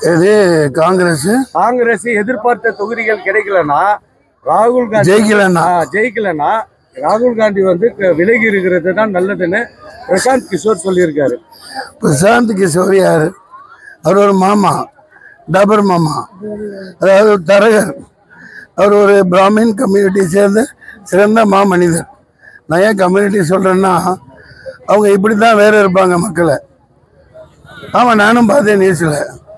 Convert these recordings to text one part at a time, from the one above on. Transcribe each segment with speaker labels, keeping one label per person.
Speaker 1: இது காங்கிரஸ்
Speaker 2: எதிர்பார்த்த தொகுதிகள் கிடைக்கலன்னா ராகுல் காந்தி ஜெயிக்கலன்னா ராகுல் காந்தி வந்து விலகி இருக்கிறது தான் நல்லதுன்னு பிரசாந்த் கிஷோர் சொல்லியிருக்காரு.
Speaker 1: பிரசாந்த் கிஷோர் யாரு? அவர் ஒரு மாமா, டாபர் மாமா, அதாவது தரகர். அவர் ஒரு பிராமின் கம்யூனிட்டி சேர்ந்த சிறந்த மாமனிதர். நான் ஏன் கம்யூனிட்டி சொல்றேன்னா, அவங்க இப்படி தான் வேற இருப்பாங்க மக்களை. ஆமாம், நானும் பார்த்தேன் நியூஸில்.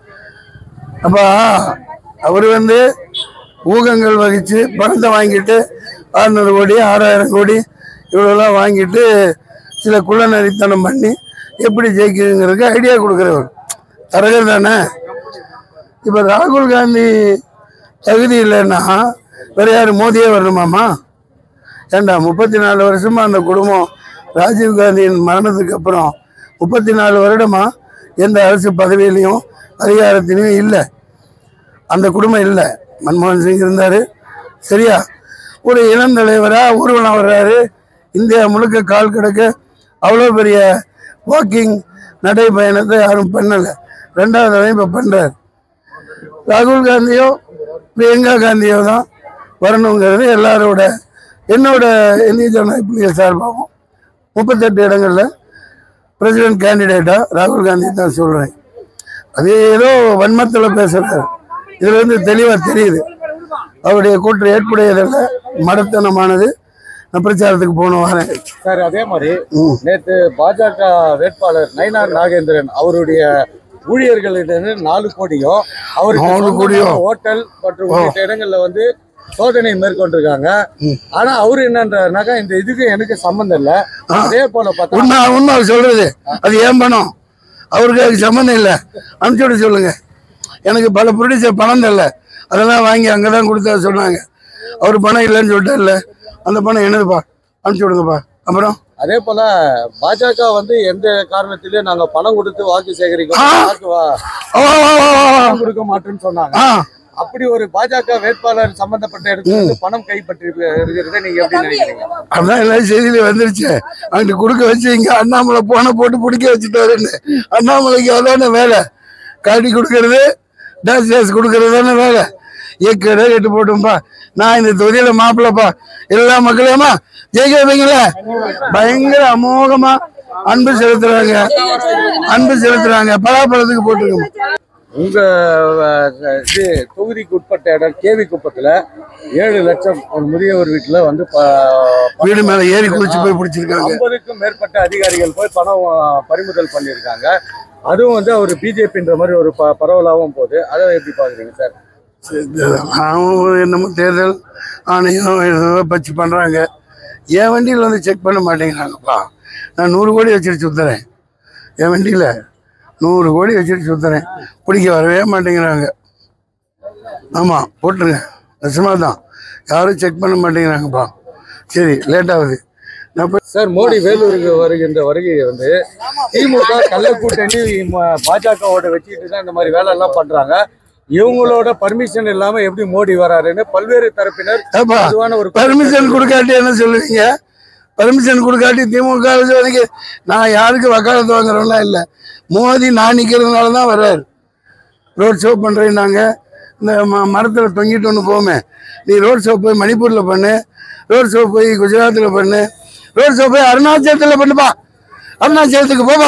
Speaker 1: அப்போ அவர் வந்து ஊகங்கள் வகித்து பணத்தை வாங்கிட்டு 600 கோடி 6000 கோடி இவ்வளோலாம் வாங்கிட்டு சில குள்ளநரித்தனம் பண்ணி எப்படி ஜெயிக்குதுங்கிறதுக்கு ஐடியா கொடுக்குறவர் தரகர் தானே. இப்போ ராகுல் காந்தி தகுதி இல்லைன்னா வேற யார்? மோதியே வரணுமாமா? ஏண்டா 34 வருஷமா அந்த குடும்பம் ராஜீவ் காந்தியின் மரணத்துக்கு அப்புறம் 34 வருடமா எந்த அரசு பதவியிலையும் அதிகாரத்திலையும் இல்லை. அந்த குடும்பம் இல்லை. மன்மோகன் சிங் இருந்தார், சரியா? ஒரு இளம் தலைவராக ஊர்வலம் வர்றாரு, இந்தியா முழுக்க கால் கிடக்க. அவ்வளோ பெரிய வாக்கிங் நடைபயணத்தை யாரும் பண்ணலை. 2வது தடவை இப்போ பண்ணுறாரு. ராகுல் காந்தியோ பிரியங்கா காந்தியோ தான் வரணுங்கிறது எல்லாரோட என்னோட இந்திய ஜனநாயக புலிகள் சார்பாகும் 38 இடங்களில் பிரசிடென்ட் கேண்டிடேட்டாக ராகுல் காந்தி தான் சொல்கிறேன். அது ஏதோ வன்மத்தில் பேசுகிறார். இதுல இருந்து தெளிவாக தெரியுது அவருடைய கூற்று ஏற்புடையதில்லை, மடத்தனமானது. நான் பிரச்சாரத்துக்கு போன வரேன்
Speaker 2: சார். அதே மாதிரி நேற்று பாஜக வேட்பாளர் நயினார் நாகேந்திரன் அவருடைய ஊழியர்களிடம் 4 கோடியும் அவருக்கு ஹோட்டல் மற்றும் உள்ளிட்ட இடங்கள்ல வந்து சோதனை மேற்கொண்டிருக்காங்க. ஆனா அவரு என்னன்றாருனாக்கா, இந்த இதுக்கு எனக்கு சம்பந்தம் இல்லை. அதே போல பார்த்தா
Speaker 1: உண்மை சொல்றது அது ஏன் பணம், அவருக்கு அதுக்கு சம்பந்தம் இல்லை. அனுப்பிச்சு விட சொல்லுங்க. எனக்கு பல ப்ரொடியூசர் பணம் தரல, அதெல்லாம் வாங்கி அங்கதான் கொடுத்தா சொன்னாங்க. அவர் பணம் இல்லைன்னு சொல்லிட்டார்ல, அந்த பணம் என்னதுப்பா, அனுப்பிச்சு விடுங்கப்பா. அப்புறம்
Speaker 2: அதே போல பாஜக வந்து எந்த காரணத்திலயும் நாங்க பணம் கொடுத்து வாக்கு சேகரிக்க கொடுக்க மாட்டோம்னு சொன்னாங்க. அப்படி ஒரு பாஜக வேட்பாளர் சம்பந்தப்பட்ட இடத்துல பணம் கைப்பற்றி இருக்கிறத நீங்க எப்படி நினைக்கிறீங்க?
Speaker 1: அதான் எல்லாரும் செய்தியில வந்துருச்சு. அங்கிட்டு கொடுக்க வச்சு இங்க அண்ணாமலை போன போட்டு பிடிக்க வச்சுட்டாருன்னு. அண்ணாமலைக்கு அதான வேலை, காட்டி கொடுக்கறது, டாஸ் கொடுக்கறது தானே வேலை. ஏக்கட எட்டு போட்டோம்பா, நான் இந்த தொகுதியில மாப்பிள்ளப்பா, எல்லா மக்களையுமா ஜெயிக்க வைப்பீங்களே. பயங்கர அமோகமா அன்பு செலுத்துறாங்க. பலாப்பழத்துக்கு போட்டுருக்கோம்.
Speaker 2: உங்க தொகுதிக்கு உட்பட்ட இடம் கேவி குப்பத்துல 7 லட்சம் ஒரு முதியவர் வீட்டுல வந்து
Speaker 1: வீடு மேல ஏறி குளிச்சு போய் பிடிச்சிருக்காங்க.
Speaker 2: 50க்கும் மேற்பட்ட அதிகாரிகள் போய் பணம் பறிமுதல் பண்ணியிருக்காங்க. அதுவும் வந்து அவர் பிஜேபின்ற மாதிரி ஒரு பரவலாகவும் போகுது. அதை எப்படி பாக்குறீங்க சார்?
Speaker 1: என்னமோ தேர்தல் ஆணையம் பச்சு பண்றாங்க. என் வண்டியில் வந்து செக் பண்ண மாட்டேங்கிறாங்கப்பா. நான் 100 கோடி வச்சுட்டு சுத்துறேன். என் வண்டியில் 100 கோடி வச்சுட்டு சுத்துறேன். பிடிக்க வரவே மாட்டேங்கிறாங்க. ஆமாம், போட்டுருங்க. நிஜமா தான், யாரும் செக் பண்ண மாட்டேங்கிறாங்கப்பா. சரி, லேட் ஆகுது.
Speaker 2: சார், மோடி வேலூருக்கு வருகின்ற வருகையை வந்து திமுக கள்ள கூட்டணி பாஜகவோட வச்சுக்கிட்டு தான் இந்த மாதிரி வேலை எல்லாம் பண்றாங்க. இவங்களோட பர்மிஷன் இல்லாம எப்படி மோடி வராருன்னு பல்வேறு தரப்பினர்
Speaker 1: ஒரு பர்மிஷன் கொடுக்காட்டி என்ன சொல்லுவீங்க? பர்மிஷன் கொடுக்காட்டி திமுக நான் யாருக்கு வக்காலத்து வாங்குறோம்லாம் இல்லை. மோடி நான் நிற்கிறதுனால தான் வர்றாரு. ரோட் ஷோ பண்ணுறேன். நாங்கள் இந்த மரத்தில் தொங்கிட்டு ஒன்று போமே, நீ ரோட் ஷோ போய் மணிப்பூரில் பண்ணு, ரோட் ஷோ போய் குஜராத்தில் பண்ணு, ரோட் ஷோ போய் அருணாச்சலத்தில் பண்ணுப்பா. அருணாச்சலத்துக்கு போப்பா.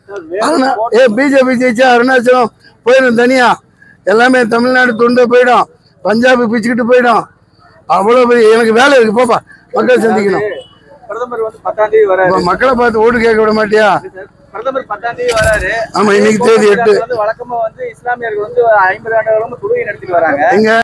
Speaker 1: பிஜேபி ஜெயிச்சா அருணாச்சலம் போயிடும் தனியா. எல்லாமே தமிழ்நாடு துண்டு போயிடும், பஞ்சாபு பிச்சுக்கிட்டு போயிடும். அவ்வளோ பெரிய எனக்கு வேலை இருக்கு. போப்பா, மக்கள் சந்திக்கணும்.
Speaker 2: பிரதமர் வந்து 10ஆம் தேதி வராரு.
Speaker 1: மக்களை பார்த்து ஓட்டு கேட்க விட மாட்டியா?
Speaker 2: பிரதமர் 10ஆம் தேதி வராரு.
Speaker 1: ஆமா, இன்னைக்கு தேதி 8.
Speaker 2: வழக்கமா வந்து இஸ்லாமியர்கள் வந்து 50 ஆண்டுகளும் தொழுகை நடத்திட்டு வராங்க.